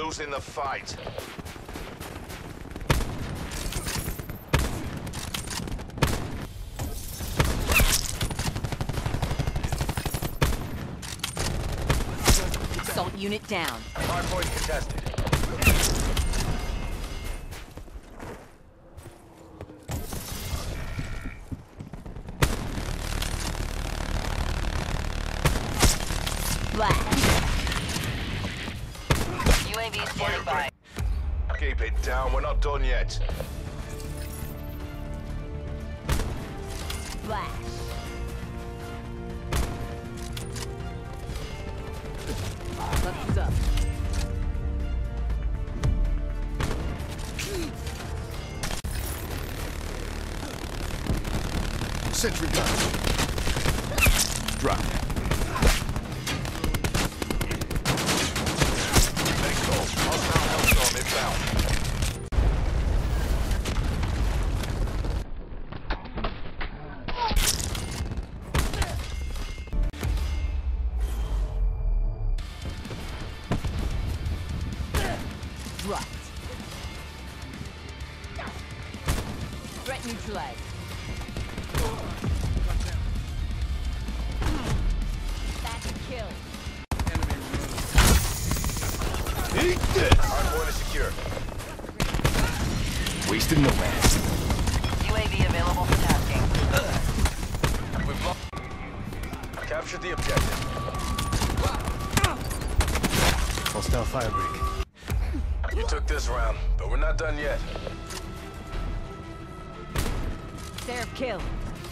losing the fight. Assault unit down. Hardpoint contested. UAV standing by. Keep it down, we're not done yet. Flash. Left is up. Sentry gun. Drop. Medical. Hostile hellstorm inbound. Dropped. Threat neutralized. That's a kill. Eat this! Hardpoint is secure. Wasted no man. UAV available for tasking. We've lost. Captured the objective. Hostile firebreak. You took this round, but we're not done yet. Fair kill.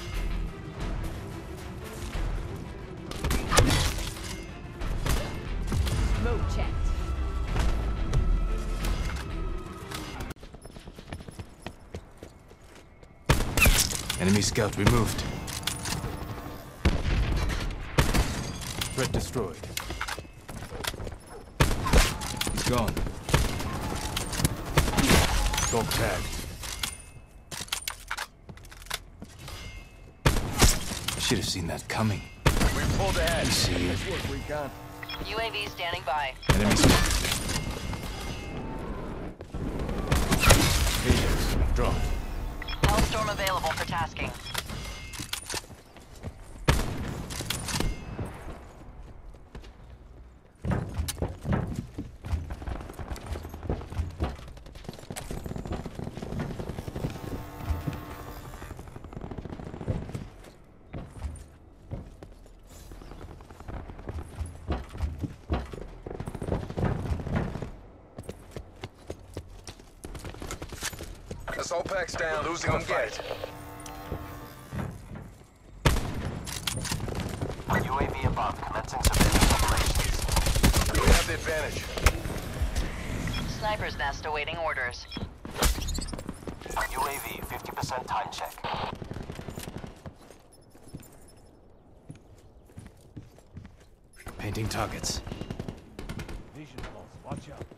Smoke checked. Enemy scout removed. Threat destroyed. He's gone. Dog tagged. Should have seen that coming. We pulled ahead. See it. Nice work, recon. UAV standing by. Enemy scout. Ajax dropped. Hellstorm available for tasking. Assault pack's down, losing the fight. UAV above, commencing surveillance operations. We have the advantage. Sniper's nest awaiting orders. UAV, 50% time check. Painting targets. Vision loss, watch out.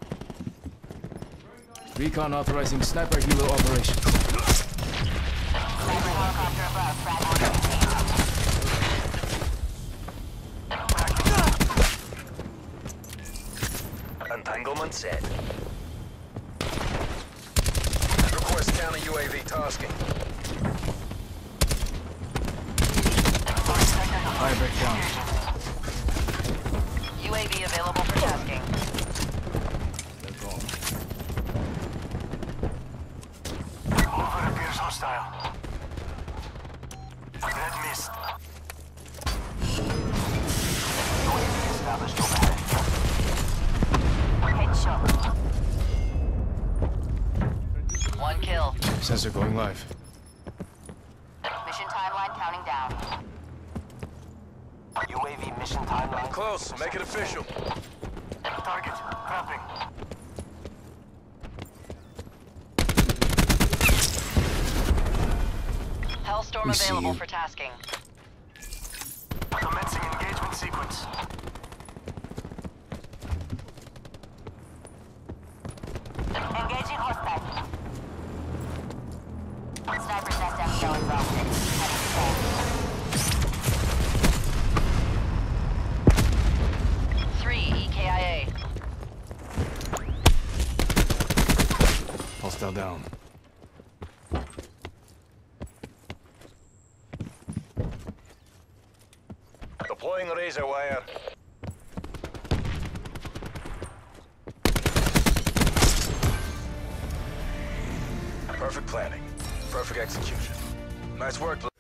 Recon authorizing sniper helo operations. Sniper helicopter above, frag. Entanglement set. Request counter UAV tasking. Firebreak down. UAV available for tasking. They're gone. Mover appears hostile. Red mist. UAV established overhead. Headshot. One kill. Sensor going live. Mission timeline counting down. UAV mission timeline. Close, make it official. Target, cramping. Hellstorm We see available you. for tasking. Commencing engagement sequence. Engaging hostile. Sniper's nest down showing well. Heading to 3 EKIA. Hostile down. Deploying razor wire. Perfect planning. Perfect execution. Nice work.